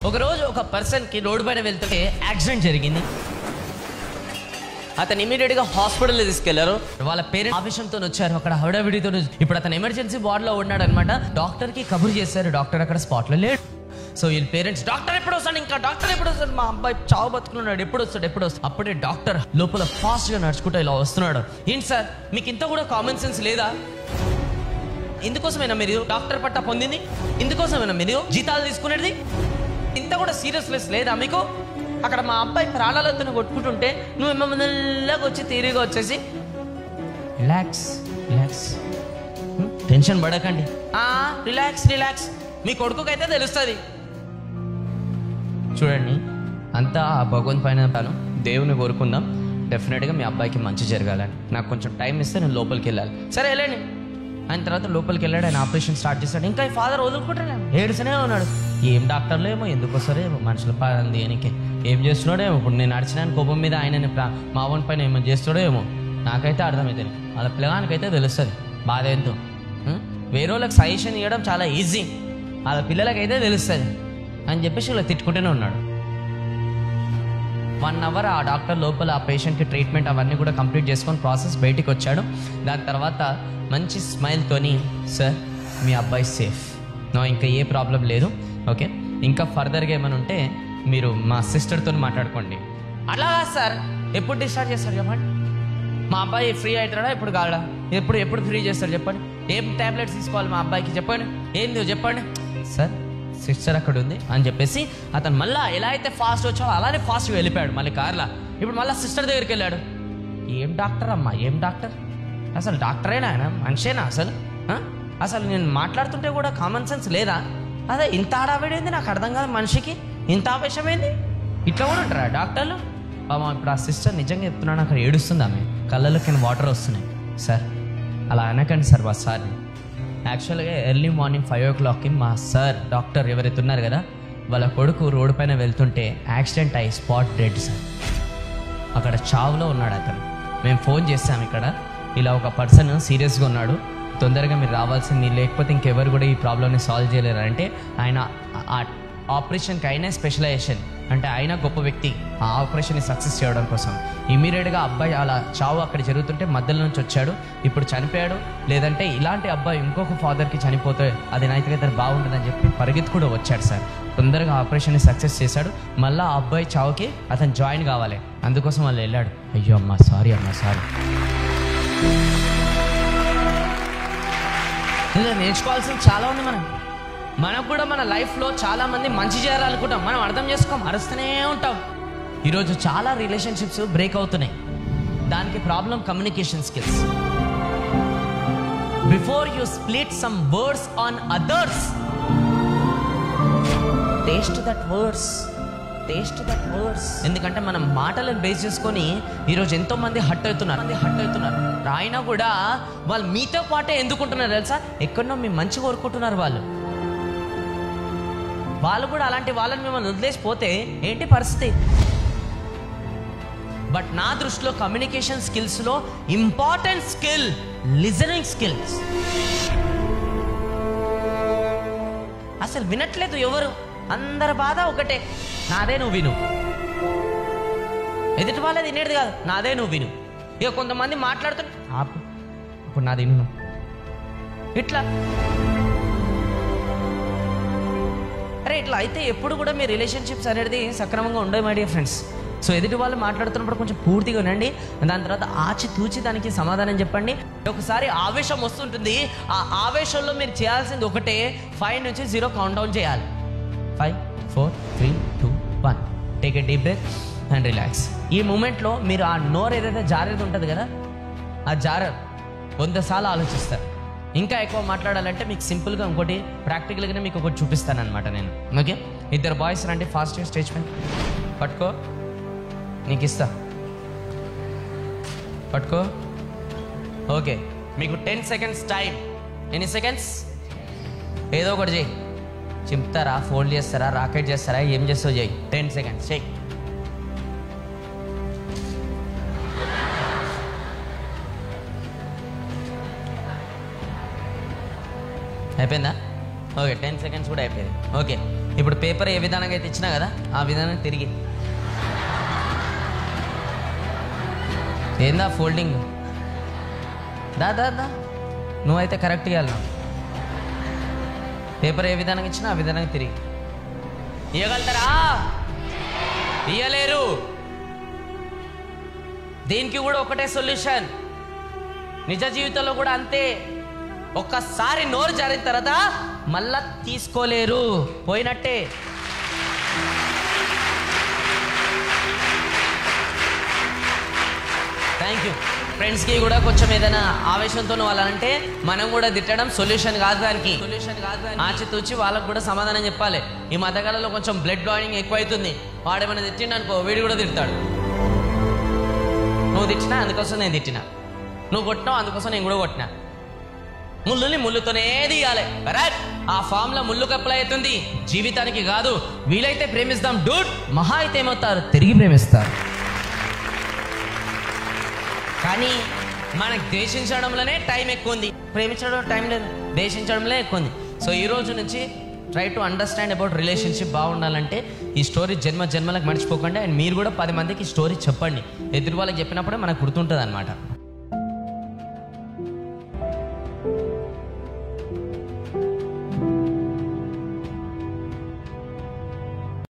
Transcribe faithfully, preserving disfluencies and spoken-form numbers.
ఒకరోజు ఒక పర్సన్కి రోడ్డు పైన వెళ్తుంటే యాక్సిడెంట్ జరిగింది. అతను ఇమీడియట్గా హాస్పిటల్లో తీసుకెళ్లారు. వాళ్ళ పేరెంట్స్ ఆవేశంతో వచ్చారు. అక్కడ హడావిడితో ఇప్పుడు అతను ఎమర్జెన్సీ వార్డులో ఉన్నాడు అనమాట. డాక్టర్కి కబురు చేశారు. డాక్టర్ అక్కడ స్పాట్లో లేడు. సో వీళ్ళ పేరెంట్స్ డాక్టర్ ఎప్పుడు వస్తాడు, ఇంకా డాక్టర్ ఎప్పుడు వస్తాడు, మా అబ్బాయి చావు బతుకున్నాడు, ఎప్పుడు వస్తాడు ఎప్పుడు వస్తాడు. అప్పుడే డాక్టర్ లోపల ఫాస్ట్గా నడుచుకుంటూ ఇలా వస్తున్నాడు. ఏంటి సార్ మీకు ఇంత కూడా కామన్ సెన్స్ లేదా? ఇందుకోసమేనా మీరు డాక్టర్ పట్టా పొందింది? ఇందుకోసమేనా మీరు జీతాలు తీసుకునేది? ఇంత కూడా సీరియస్నెస్ లేదా మీకు? అక్కడ మా అబ్బాయి ప్రాణాలతో కొట్టుకుంటుంటే నువ్వు మెల్లగా వచ్చి తీరిగా వచ్చేసి రిలాక్స్ రిలాక్స్ టెన్షన్ పడకండి, రిలాక్స్ రిలాక్స్ మీ కొడుకుకైతే తెలుస్తుంది. చూడండి, అంతా ఆ భగవంత్ పైన తాను దేవుని కోరుకుందాం. డెఫినెట్గా మీ అబ్బాయికి మంచి జరగాలని. నాకు కొంచెం టైం ఇస్తే నేను లోపలికి వెళ్ళాలి. సరే వెళ్ళండి. ఆయన తర్వాత లోపలికి వెళ్ళాడు. ఆయన ఆపరేషన్ స్టార్ట్ చేశాడు. ఇంకా ఈ ఫాదర్ వదులుకుంటాడు, ఏడుసనే ఉన్నాడు. ఏం డాక్టర్లు ఏమో, ఎందుకు వస్తారేమో, మనుషుల పాలన దేనికి, ఏం చేస్తున్నాడేమో. ఇప్పుడు నేను నడిచిన కోపం మీద ఆయన మా ఓన్ పైన ఏమో చేస్తాడో ఏమో, నాకైతే అర్థమవుతుంది. వాళ్ళ పిల్లగానికైతే తెలుస్తుంది బాధ ఎంతో. వేరే వాళ్ళకి సజెషన్ ఇవ్వడం చాలా ఈజీ, వాళ్ళ పిల్లలకైతే తెలుస్తుంది అని చెప్పేసి ఇలా తిట్టుకుంటూనే ఉన్నాడు. వన్ అవర్ ఆ డాక్టర్ లోపల ఆ పేషెంట్కి ట్రీట్మెంట్ అవన్నీ కూడా కంప్లీట్ చేసుకొని ప్రాసెస్ బయటికి వచ్చాడు. దాని తర్వాత మంచి స్మైల్తోని, సార్ మీ అబ్బాయి సేఫ్, నో ఇంకా ఏ ప్రాబ్లం లేదు, ఓకే, ఇంకా ఫర్దర్గా ఏమైనా ఉంటే మీరు మా సిస్టర్తో మాట్లాడుకోండి. అలా సార్ ఎప్పుడు డిశ్చార్జ్ చేస్తారు చెప్పండి? మా అబ్బాయి ఫ్రీ అవుతాడా ఎప్పుడు కాడా? ఎప్పుడు ఎప్పుడు ఫ్రీ చేస్తారు చెప్పండి? ఏం ట్యాబ్లెట్స్ తీసుకోవాలి మా అబ్బాయికి చెప్పండి? ఏంది చెప్పండి? సార్ సిస్టర్ అక్కడ ఉంది అని చెప్పేసి అతను మళ్ళీ ఎలా అయితే ఫాస్ట్ వచ్చాడో అలానే ఫాస్ట్గా వెళ్ళిపోయాడు మళ్ళీ కార్లా. ఇప్పుడు మళ్ళీ సిస్టర్ దగ్గరికి వెళ్ళాడు. ఏం డాక్టర్ అమ్మా, ఏం డాక్టర్? అసలు డాక్టరేనా ఆయన, మనిషేనా అసలు? అసలు నేను మాట్లాడుతుంటే కూడా కామన్ సెన్స్ లేదా? అదే ఇంత ఆడావిడేంది నాకు అర్థం కాదు. మనిషికి ఇంత ఆవేశమైంది, ఇట్లా కూడా ఉంటారా డాక్టర్లు? బాబా ఇప్పుడు ఆ సిస్టర్ నిజంగా చెప్తున్నాను, అక్కడ ఏడుస్తుంది ఆమె, కళ్ళలోకి వాటర్ వస్తున్నాయి. సార్ అలా అనకండి సార్. మా సార్ని యాక్చువల్గా ఎర్లీ మార్నింగ్ ఫైవ్ ఓ క్లాక్కి మా సార్ డాక్టర్ ఎవరైతే ఉన్నారు కదా, వాళ్ళ కొడుకు రోడ్డు పైన వెళ్తుంటే యాక్సిడెంట్ అయ్యి స్పాట్ డెడ్ సార్. అక్కడ చావులో ఉన్నాడు అతను. మేము ఫోన్ చేసాం ఇక్కడ, ఇలా ఒక పర్సన్ సీరియస్గా ఉన్నాడు, తొందరగా మీరు రావాల్సింది, లేకపోతే ఇంకెవరు కూడా ఈ ప్రాబ్లమ్ని సాల్వ్ చేయలేరు అంటే. ఆయన ఆ ఆపరేషన్కి అయినా స్పెషలైజేషన్ అంటే ఆయన గొప్ప వ్యక్తి ఆ ఆపరేషన్ని సక్సెస్ చేయడం కోసం. ఇమీడియట్గా అబ్బాయి అలా చావు అక్కడ జరుగుతుంటే మధ్యలో నుంచి వచ్చాడు, ఇప్పుడు చనిపోయాడు. లేదంటే ఇలాంటి అబ్బాయి ఇంకొక ఫాదర్కి చనిపోతే అది నైతికత బాగుంటుందని చెప్పి పరిగెత్తి కూడా వచ్చాడు సార్. తొందరగా ఆపరేషన్ని సక్సెస్ చేశాడు. మళ్ళీ ఆ అబ్బాయి చావుకి అతను జాయిన్ కావాలి, అందుకోసం వాళ్ళు వెళ్ళాడు. అయ్యో అమ్మా సారీ అమ్మా సారీ. ఇలా నేర్చుకోవాల్సింది చాలా ఉంది. మనం మనకు కూడా మన లైఫ్లో చాలామంది మంచి చేయాలనుకుంటాం, మనం అర్థం చేసుకోం, అరుస్తూనే ఉంటాం. ఈరోజు చాలా రిలేషన్షిప్స్ బ్రేక్ అవుతున్నాయి. దానికి problem communication skills. Before you split some words on others, taste that words, taste that words. ఎందుకంటే మనం మాటలను బేస్ చేసుకొని ఈరోజు ఎంతో మంది హట్ అవుతున్నారు మంది హట్ అవుతున్నారు అయినా కూడా వాళ్ళు మీతో పాటే ఎందుకుంటున్నారు తెలుసా? ఎక్కడో మీ మంచి కోరుకుంటున్నారు వాళ్ళు. వాళ్ళు కూడా అలాంటి వాళ్ళని మిమ్మల్ని వదిలేసిపోతే ఏంటి పరిస్థితి? బట్ నా దృష్టిలో కమ్యూనికేషన్ స్కిల్స్లో ఇంపార్టెంట్ స్కిల్ లిజనింగ్ స్కిల్స్. అసలు వినట్లేదు ఎవరు, అందరి బాధ ఒకటే, నాదే నువ్వు విను. ఎదుటి వాళ్ళది వినేది కాదు, నాదే నువ్వు విను. ఇక కొంతమంది మాట్లాడుతుంటే ఆపు, ఇప్పుడు నాది విను, ఇట్లా. అరే ఇట్లా అయితే ఎప్పుడు కూడా మీ రిలేషన్షిప్స్ అనేది సక్రమంగా ఉండవు మై డియర్ ఫ్రెండ్స్. సో ఎదుటి వాళ్ళు మాట్లాడుతున్నప్పుడు కొంచెం పూర్తిగా వినండి, దాని తర్వాత ఆచి తూచి దానికి సమాధానం చెప్పండి. ఒకసారి ఆవేశం వస్తుంటుంది, ఆ ఆవేశంలో మీరు చేయాల్సింది ఒకటే, ఫైవ్ నుంచి జీరో కౌంట్ డౌన్ చేయాలి. Five four three two one take a deep breath and relax. ఈ మూమెంట్లో మీరు ఆ నోరు ఏదైతే జారేది ఉంటుంది కదా, ఆ జార వంద సార్లు ఆలోచిస్తారు. ఇంకా ఎక్కువ మాట్లాడాలంటే మీకు సింపుల్గా ఇంకోటి ప్రాక్టికల్గానే మీకు ఒకటి చూపిస్తాను అనమాట నేను. ఓకే, ఇద్దరు బాయ్స్ రండి ఫాస్ట్గా స్టేజ్ పైన. పట్టుకో, నీకు ఇస్తా, పట్టుకో. ఓకే, మీకు టెన్ సెకండ్స్ టైం. ఎన్ని సెకండ్స్? ఏదో ఒకటి చేయి. చింపుతారా, ఫోల్డ్ చేస్తారా, రాకెట్ చేస్తారా, ఏం చేస్తావు చేయి. టెన్ సెకండ్స్ చేయి. అయిపోయిందా? ఓకే, టెన్ సెకండ్స్ కూడా అయిపోయింది. ఓకే, ఇప్పుడు పేపర్ ఏ విధానంగా అయితే ఇచ్చినా కదా ఆ విధానం తిరిగి ఏందా ఫోల్డింగ్ దా దా దా నువ్వైతే కరెక్ట్గా వెళ్ళావు. పేపర్ ఏ విధానంగా ఇచ్చినా ఆ విధానంగా తిరిగి ఇవ్వగలుగుతారా? ఇవ్వలేరు. దీనికి కూడా ఒకటే సొల్యూషన్. నిజ జీవితంలో కూడా అంతే. ఒక్కసారి నోరు జారిన తర్వాత మళ్ళా తీసుకోలేరు, పోయినట్టే. Thank you. ఫ్రెండ్స్కి కూడా కొంచెం ఏదైనా ఆవేశంతో వాళ్ళంటే మనం కూడా తిట్టడం సొల్యూషన్ కాదు. దానికి సొల్యూషన్ కాదు. ఆచితూచి వాళ్ళకు కూడా సమాధానం చెప్పాలి. ఈ మధ్యకాలంలో కొంచెం బ్లడ్ బాయిలింగ్ ఎక్కువ అవుతుంది. వాడేమైనా తిట్టిండు అనుకో, వీడు కూడా తిడతాడు. నువ్వు తిట్టినా అందుకోసం నేను తిట్టినా, నువ్వు కొట్టినావు అందుకోసం నేను కూడా కొట్టినా. ముళ్ళుని ముళ్ళుతోనే తీయాలి. కరెక్ట్. ఆ ఫామ్లో ముళ్ళు అప్లై అవుతుంది, జీవితానికి కాదు. వీలైతే ప్రేమిస్తాం డూడ్, మహా అయితే ఏమవుతారు, తిరిగి ప్రేమిస్తారు. కానీ మనకు ద్వేషించడంలోనే టైం ఎక్కువ ఉంది, ప్రేమించడం టైం లేదు, ద్వేషించడంలో ఎక్కువ ఉంది. సో ఈ రోజు నుంచి try to understand about relationship. బాగుండాలంటే ఈ స్టోరీ జన్మ జన్మలకు మర్చిపోకండి. అండ్ మీరు కూడా పది మందికి ఈ స్టోరీ చెప్పండి. ఎదురు వాళ్ళకి చెప్పినప్పుడే మనకు గుర్తుంటుంది అనమాట.